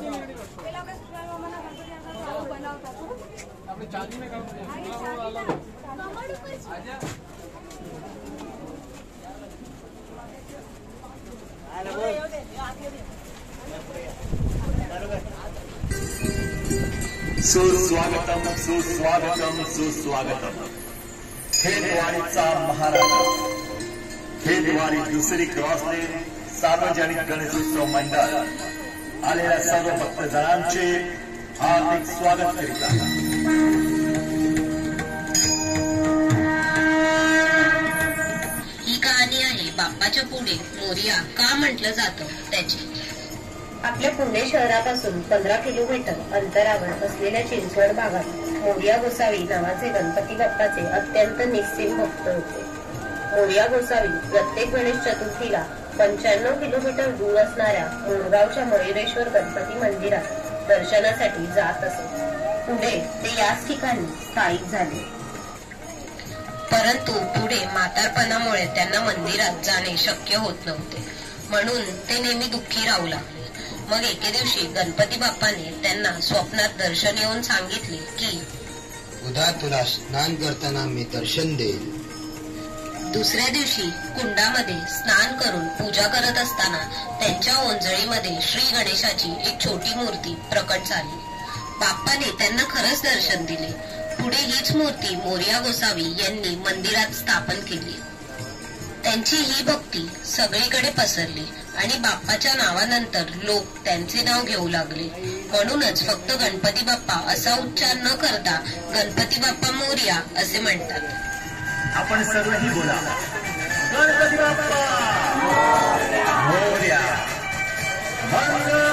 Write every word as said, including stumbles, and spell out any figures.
सुस्वागतम सुस्वागतम सुस्वागतम। खेतवाडीचा महाराजा खेतवाडी दुसरी क्रॉसलेन सार्वजनिक गणेशोत्सव मंडळ आलेल्या सर्व भक्तजनांचे हार्दिक स्वागत करीत आहे। ही कहाणी आहे बाप्पाच्या पुढे मोरया का म्हटलं जातं त्याची। आपल्या पुणे शहरापासून पंधरा किलोमीटर अंतरावर असलेल्या चिंचवड भागात मोरया गोसावी नावाचे गणपती बाप्पाचे अत्यंत निस्सीम भक्त होते। मोरया गोसावी प्रत्येक गणेश चतुर्थीला पंच्याण्णव किलोमीटर दूर असणाऱ्या मुळगावच्या मयुरेश्वर गणपती मंदिरात दर्शनासाठी जात असत। पुढे ते याच ठिकाणी स्थायिक झाले, परंतु पुढे म्हातारपणामुळे त्यांना मंदिरात जाणे शक्य होत नव्हते, म्हणून ते नेहमी दुःखी राहू लागले। मग एके दिवशी गणपती बाप्पाने त्यांना स्वप्नात दर्शन येऊन सांगितले की उद्या तुला स्नान करताना मी दर्शन देईल। दुसऱ्या दिवशी कुंडामध्ये स्नान करून पूजा करत असताना त्यांच्या ओंजळीमध्ये श्री गणेशाची एक छोटी मूर्ती प्रकट झाली। बाप्पाने त्यांना खरंच दर्शन दिले। पुढे हीच मूर्ती मोरया गोसावी यांनी मंदिरात स्थापन केली। त्यांची ही भक्ती सगळीकडे पसरली आणि बाप्पाच्या नावानंतर लोक त्यांचे नाव घेऊ लागले। म्हणूनच फक्त गणपती बाप्पा असा उच्चार न करता गणपती बाप्पा मोरया असे म्हणतात। आपण सर्वही बोला, गणपती बाप्पा मोरया, मंगल